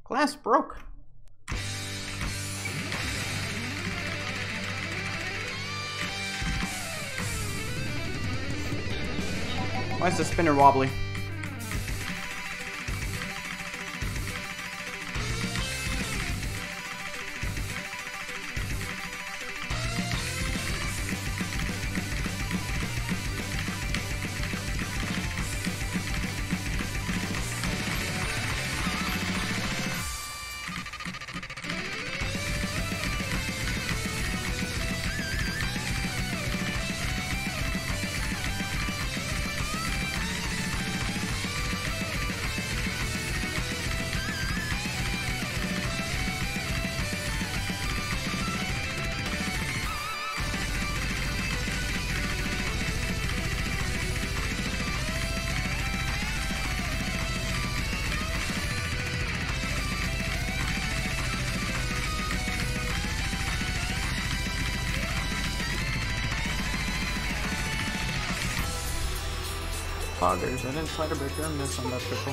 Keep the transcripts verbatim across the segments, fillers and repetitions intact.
Glass broke. Why is the spinner wobbly? Poggers, I didn't try to break your miss on that triple.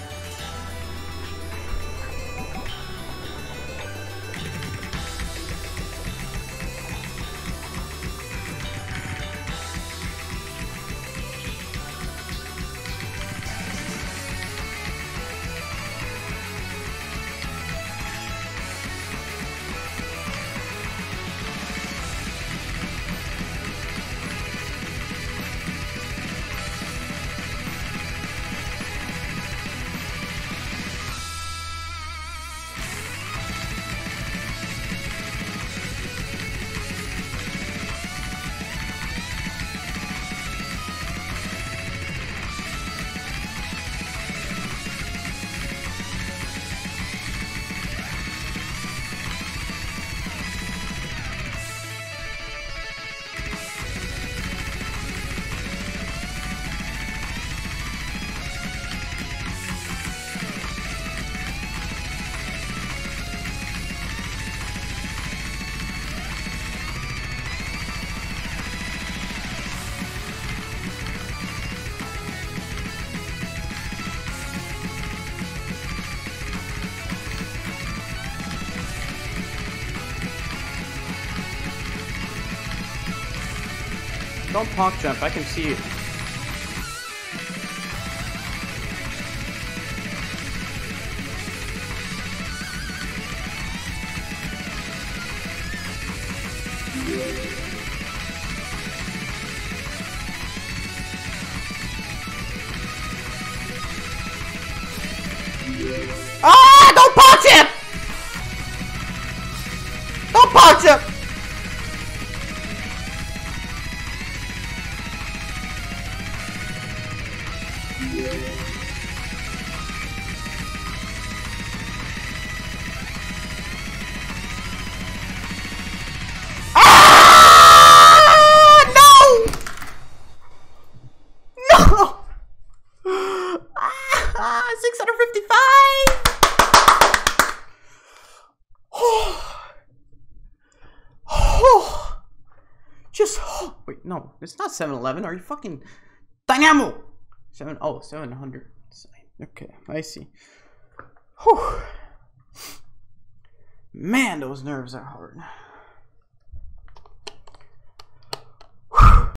Don't pop jump, I can see it. Ah! Don't punch him! Don't punch him! six hundred fifty-five! Oh. Oh. Just, oh. Wait, no, it's not seven eleven. Are you fucking Dynamo? Seven, oh, seven hundred. Okay, I see. Whew. Man, those nerves are hard.